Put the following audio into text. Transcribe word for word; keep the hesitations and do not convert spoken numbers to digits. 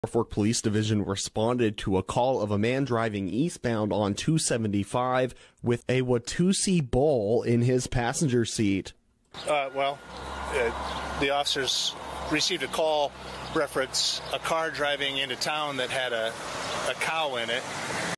Norfolk Police Division responded to a call of a man driving eastbound on two seventy-five with a Watusi bull in his passenger seat. Uh, well, uh, the officers received a call reference a car driving into town that had a, a cow in it.